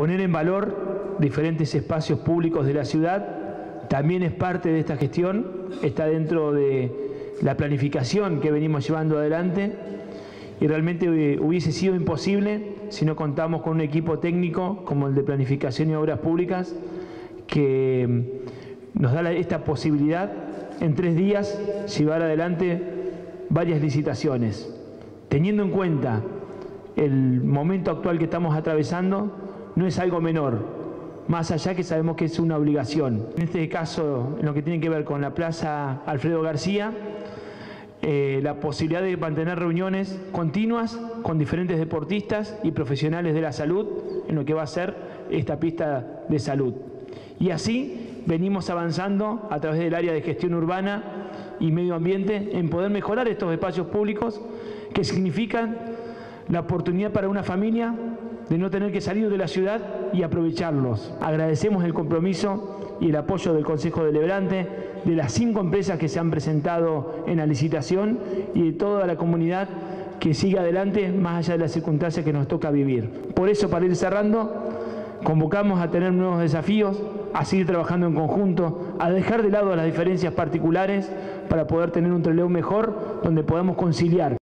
Poner en valor diferentes espacios públicos de la ciudad también es parte de esta gestión, está dentro de la planificación que venimos llevando adelante y realmente hubiese sido imposible si no contamos con un equipo técnico como el de Planificación y Obras Públicas que nos da esta posibilidad en 3 días llevar adelante varias licitaciones. Teniendo en cuenta el momento actual que estamos atravesando, no es algo menor, más allá que sabemos que es una obligación. En este caso, en lo que tiene que ver con la Plaza Alfredo García, la posibilidad de mantener reuniones continuas con diferentes deportistas y profesionales de la salud en lo que va a ser esta pista de salud. Y así venimos avanzando a través del área de gestión urbana y medio ambiente en poder mejorar estos espacios públicos que significan la oportunidad para una familia de no tener que salir de la ciudad y aprovecharlos. Agradecemos el compromiso y el apoyo del Consejo Deliberante, de las 5 empresas que se han presentado en la licitación y de toda la comunidad que sigue adelante más allá de las circunstancias que nos toca vivir. Por eso, para ir cerrando, convocamos a tener nuevos desafíos, a seguir trabajando en conjunto, a dejar de lado las diferencias particulares para poder tener un Trelew mejor donde podamos conciliar